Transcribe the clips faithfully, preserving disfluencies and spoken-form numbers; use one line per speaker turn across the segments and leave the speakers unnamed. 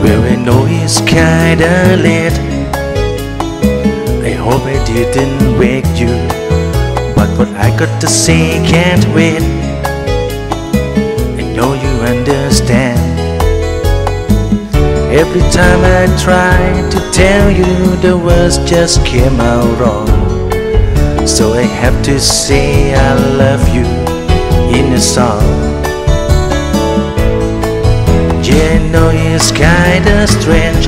Well, I know it's kinda late. I hope I didn't wake you, but what I got to say can't wait. I know you understand. Every time I try to tell you, the words just came out wrong. So I have to say I love you in a song. Yeah, I know it's kinda strange.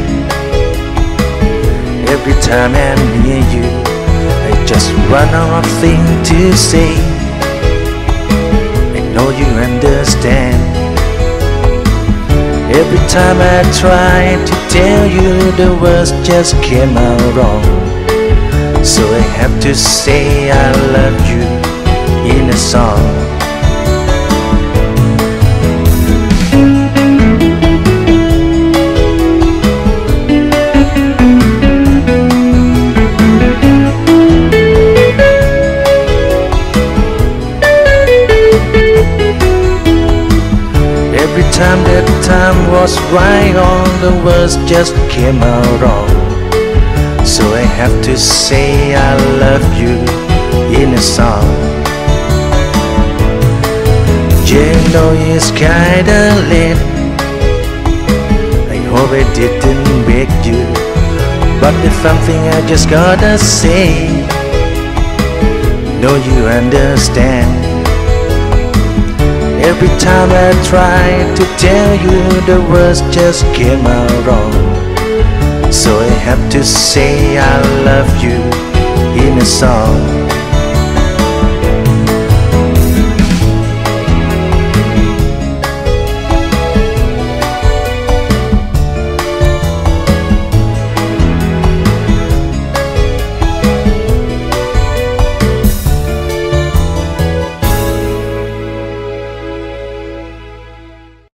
Every time I'm near you, I just run out of things to say. I know you understand. Every time I try to tell you, the words just came out wrong. So I have to say I love you in a song. Every time that time was right on, the words just came out wrong. So I have to say I love you in a song. Yeah, I know it's kinda late. I hope I didn't wake you, but there's something I just gotta say. Know you understand. Every time I try to tell you, the words just came out wrong. So I have to say I love you in a song.